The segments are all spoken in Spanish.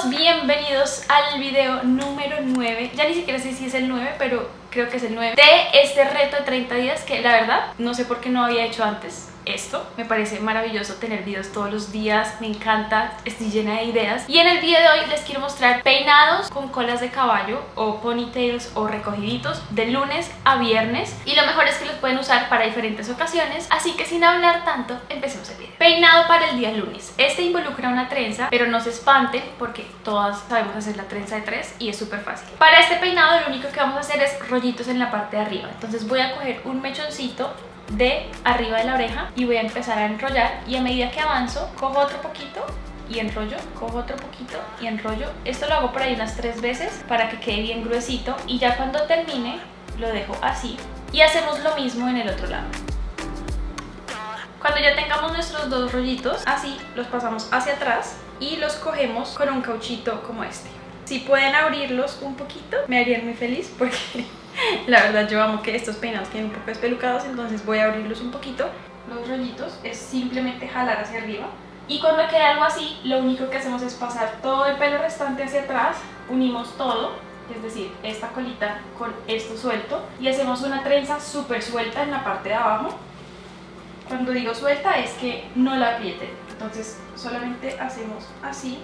todos, bienvenidos al video número 9. Ya ni siquiera sé si es el 9, pero creo que es el 9 de este reto de 30 días que la verdad no sé por qué no había hecho antes esto. Me parece maravilloso tener videos todos los días, me encanta, estoy llena de ideas. Y en el video de hoy les quiero mostrar peinados con colas de caballo o ponytails o recogiditos de lunes a viernes. Y lo mejor es que los pueden usar para diferentes ocasiones, así que sin hablar tanto, empecemos el video. Peinado para el día lunes. Este involucra una trenza, pero no se espanten porque todas sabemos hacer la trenza de 3 y es súper fácil. Para este peinado lo único que vamos a hacer es rollitos en la parte de arriba. Entonces voy a coger un mechoncito de arriba de la oreja y voy a empezar a enrollar, y a medida que avanzo cojo otro poquito y enrollo, cojo otro poquito y enrollo. Esto lo hago por ahí unas 3 veces para que quede bien gruesito, y ya cuando termine lo dejo así y hacemos lo mismo en el otro lado. Cuando ya tengamos nuestros dos rollitos así, los pasamos hacia atrás y los cogemos con un cauchito como este. Si pueden abrirlos un poquito me harían muy feliz porque la verdad yo amo que estos peinados queden un poco despelucados, entonces voy a abrirlos un poquito. Los rollitos es simplemente jalar hacia arriba, y cuando quede algo así lo único que hacemos es pasar todo el pelo restante hacia atrás, unimos todo, es decir, esta colita con esto suelto, y hacemos una trenza súper suelta en la parte de abajo. Cuando digo suelta es que no la aprieten, entonces solamente hacemos así.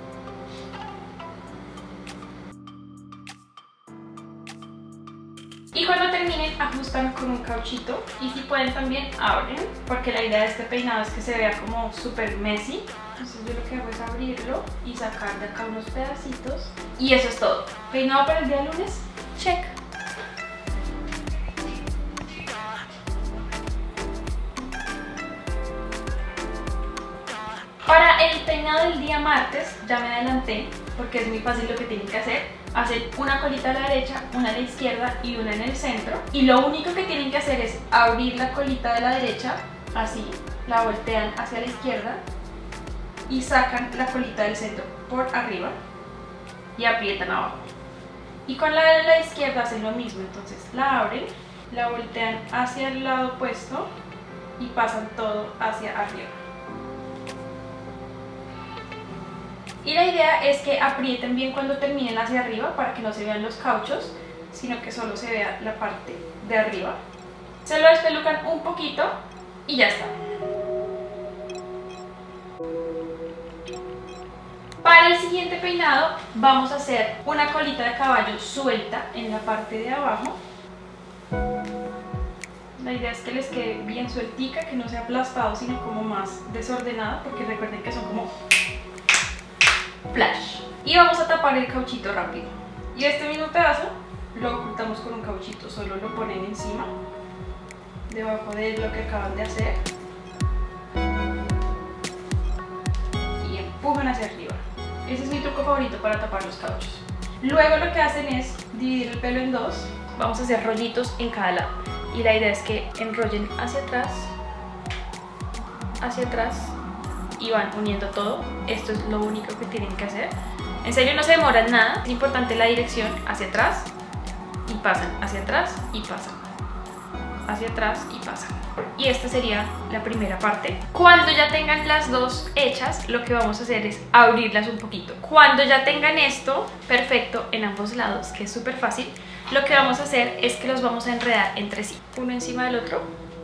Y cuando terminen ajustan con un cauchito, y si pueden también abren, porque la idea de este peinado es que se vea como súper messy. Entonces yo lo que hago es abrirlo y sacar de acá unos pedacitos, y eso es todo. Peinado para el día lunes, check. Para el peinado del día martes ya me adelanté porque es muy fácil lo que tienen que hacer. Hacer una colita a la derecha, una a la izquierda y una en el centro. Y lo único que tienen que hacer es abrir la colita de la derecha, así, la voltean hacia la izquierda y sacan la colita del centro por arriba y aprietan abajo. Y con la de la izquierda hacen lo mismo, entonces la abren, la voltean hacia el lado opuesto y pasan todo hacia arriba. Y la idea es que aprieten bien cuando terminen hacia arriba para que no se vean los cauchos, sino que solo se vea la parte de arriba. Se lo despelucan un poquito y ya está. Para el siguiente peinado vamos a hacer una colita de caballo suelta en la parte de abajo. La idea es que les quede bien sueltica, que no sea aplastado, sino como más desordenada, porque recuerden que son como flash. Y vamos a tapar el cauchito rápido. Y este mismo pedazo lo ocultamos con un cauchito, solo lo ponen encima, debajo de lo que acaban de hacer, y empujan hacia arriba. Ese es mi truco favorito para tapar los cauchos. Luego lo que hacen es dividir el pelo en dos. Vamos a hacer rollitos en cada lado, y la idea es que enrollen hacia atrás y van uniendo todo. Esto es lo único que tienen que hacer. En serio no se demoran nada, es importante la dirección, hacia atrás y pasan, hacia atrás y pasan, hacia atrás y pasan. Y esta sería la primera parte. Cuando ya tengan las dos hechas, lo que vamos a hacer es abrirlas un poquito. Cuando ya tengan esto perfecto en ambos lados, que es súper fácil, lo que vamos a hacer es que los vamos a enredar entre sí, uno encima del otro.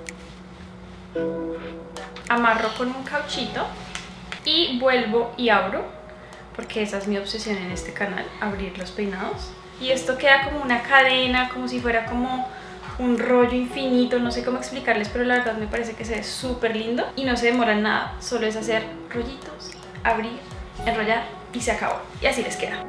Amarro con un cauchito y vuelvo y abro, porque esa es mi obsesión en este canal, abrir los peinados. Y esto queda como una cadena, como si fuera como un rollo infinito, no sé cómo explicarles, pero la verdad me parece que se ve súper lindo y no se demora nada, solo es hacer rollitos, abrir, enrollar y se acabó. Y así les queda.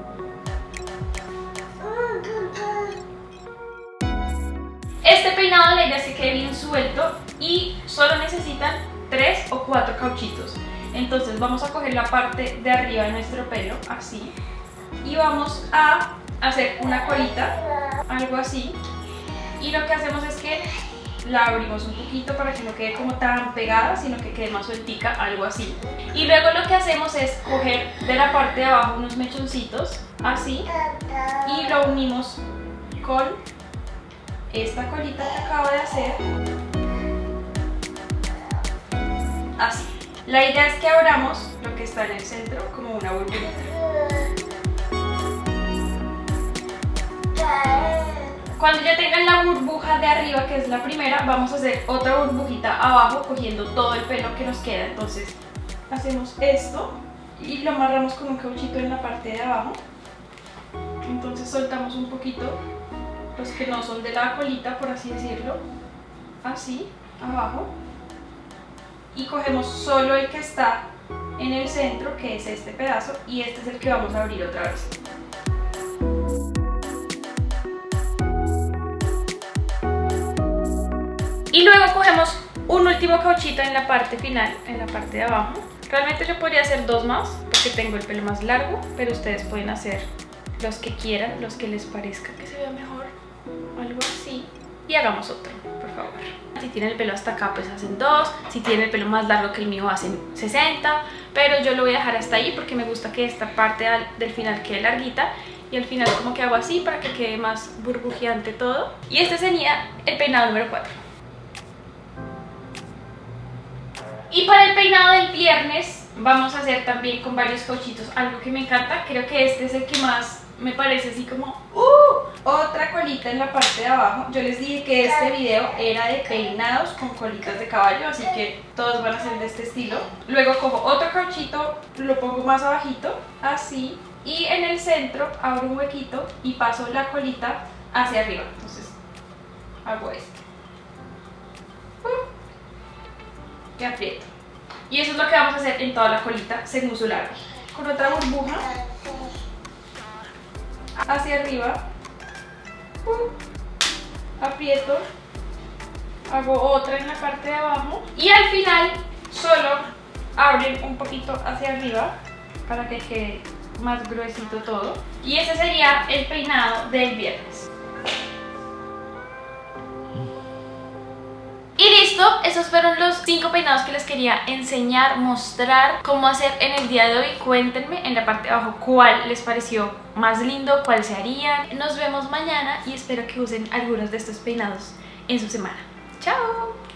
Este peinado la idea es que quede bien suelto y solo necesitan 3 o 4 cauchitos. Entonces vamos a coger la parte de arriba de nuestro pelo, así, y vamos a hacer una colita, algo así, y lo que hacemos es que la abrimos un poquito para que no quede como tan pegada, sino que quede más sueltica, algo así. Y luego lo que hacemos es coger de la parte de abajo unos mechoncitos, así, y lo unimos con esta colita que acabo de hacer, así. La idea es que abramos lo que está en el centro como una burbujita. Cuando ya tengan la burbuja de arriba, que es la primera, vamos a hacer otra burbujita abajo cogiendo todo el pelo que nos queda. Entonces hacemos esto y lo amarramos con un cauchito en la parte de abajo. Entonces soltamos un poquito los que no son de la colita, por así decirlo, así, abajo, y cogemos solo el que está en el centro, que es este pedazo, y este es el que vamos a abrir otra vez. Y luego cogemos un último cauchito en la parte final, en la parte de abajo. Realmente yo podría hacer dos más, porque tengo el pelo más largo, pero ustedes pueden hacer los que quieran, los que les parezca que se vea mejor, algo así. Y hagamos otro, por favor. Si tienen el pelo hasta acá, pues hacen dos. Si tienen el pelo más largo que el mío, hacen 60. Pero yo lo voy a dejar hasta ahí porque me gusta que esta parte del final quede larguita. Y al final como que hago así para que quede más burbujeante todo. Y este sería el peinado número 4. Y para el peinado del viernes vamos a hacer también con varios cauchitos algo que me encanta. Creo que este es el que más me parece así como otra colita en la parte de abajo. Yo les dije que este video era de peinados con colitas de caballo, así que todos van a ser de este estilo. Luego cojo otro cauchito, lo pongo más abajito, así, y en el centro abro un huequito y paso la colita hacia arriba. Entonces hago esto y aprieto. Y eso es lo que vamos a hacer en toda la colita según su largo. Con otra burbuja hacia arriba, aprieto, hago otra en la parte de abajo y al final solo abren un poquito hacia arriba para que quede más gruesito todo. Y ese sería el peinado del viernes. Y listo, esos fueron los 5 peinados que les quería enseñar, mostrar cómo hacer en el día de hoy. Cuéntenme en la parte de abajo cuál les pareció más lindo, cuál se harían. Nos vemos mañana y espero que usen algunos de estos peinados en su semana. ¡Chao!